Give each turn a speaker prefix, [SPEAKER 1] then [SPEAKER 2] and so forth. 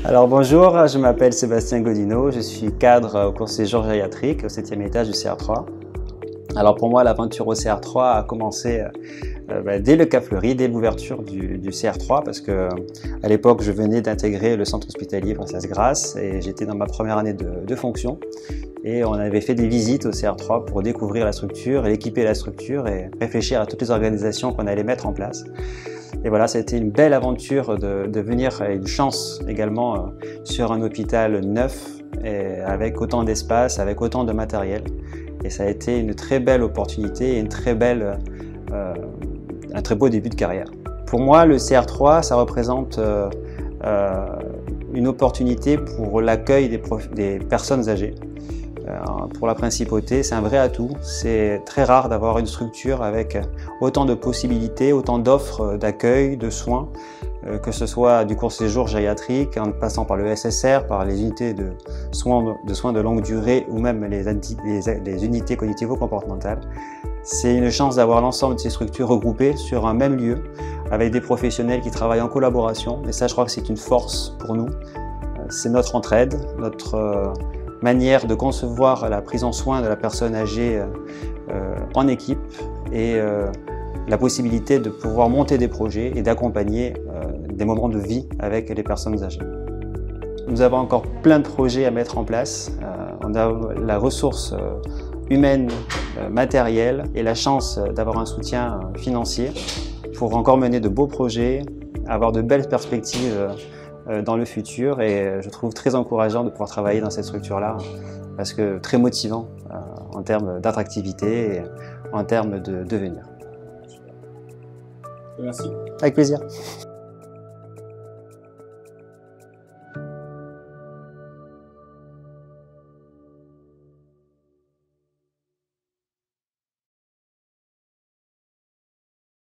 [SPEAKER 1] Alors bonjour, je m'appelle Sébastien Godino, je suis cadre au court séjour gériatrique au 7e étage du CR3. Alors pour moi, l'aventure au CR3 a commencé dès le Cap Fleuri, dès l'ouverture du CR3, parce que à l'époque, je venais d'intégrer le centre hospitalier Princesse Grasse et j'étais dans ma première année de fonction. Et on avait fait des visites au CR3 pour découvrir la structure, et équiper la structure et réfléchir à toutes les organisations qu'on allait mettre en place. Et voilà, ça a été une belle aventure de venir, et une chance également, sur un hôpital neuf, et avec autant d'espace, avec autant de matériel. Et ça a été une très belle opportunité et un très beau début de carrière. Pour moi, le CR3, ça représente une opportunité pour l'accueil des personnes âgées. Pour la principauté, c'est un vrai atout. C'est très rare d'avoir une structure avec autant de possibilités, autant d'offres d'accueil, de soins, que ce soit du court séjour gériatrique, en passant par le SSR, par les unités de soins de longue durée ou même les unités cognitivo-comportementales. C'est une chance d'avoir l'ensemble de ces structures regroupées sur un même lieu, avec des professionnels qui travaillent en collaboration. Et ça, je crois que c'est une force pour nous. C'est notre entraide, notre manière de concevoir la prise en soin de la personne âgée en équipe et la possibilité de pouvoir monter des projets et d'accompagner des moments de vie avec les personnes âgées. Nous avons encore plein de projets à mettre en place. On a la ressource humaine, matérielle et la chance d'avoir un soutien financier pour encore mener de beaux projets, avoir de belles perspectives dans le futur, et je trouve très encourageant de pouvoir travailler dans cette structure-là parce que très motivant en termes d'attractivité et en termes de devenir.
[SPEAKER 2] Merci.
[SPEAKER 1] Avec plaisir.